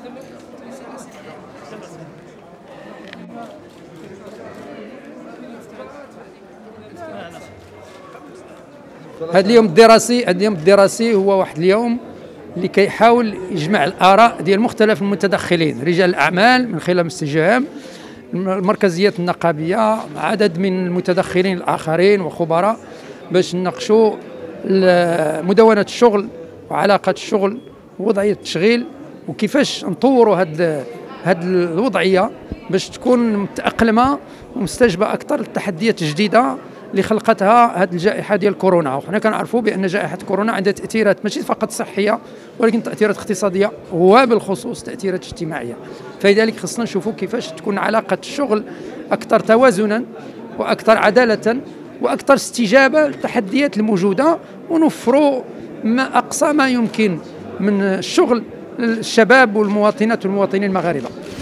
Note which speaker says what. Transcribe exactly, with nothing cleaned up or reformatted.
Speaker 1: هذا اليوم الدراسي هذا اليوم الدراسي هو واحد اليوم اللي كيحاول يجمع الآراء ديال مختلف المتدخلين، رجال الأعمال من خلال مستجاب، المركزيات النقابية، عدد من المتدخلين الآخرين وخبراء، باش نناقشوا مدونة الشغل وعلاقة الشغل ووضعية التشغيل، وكيفاش نطوروا هاد هاد الوضعية باش تكون متأقلمة ومستجبة أكثر للتحديات الجديدة اللي خلقتها هذه الجائحة ديال كورونا. وحنا كنعرفوا بأن جائحة كورونا عندها تأثيرات ماشي فقط صحية ولكن تأثيرات اقتصادية وبالخصوص تأثيرات اجتماعية. فلذلك خصنا نشوفوا كيفاش تكون علاقة الشغل أكثر توازنا وأكثر عدالة وأكثر استجابة للتحديات الموجودة، ونوفروا ما أقصى ما يمكن من الشغل للشباب والمواطنات والمواطنين المغاربة.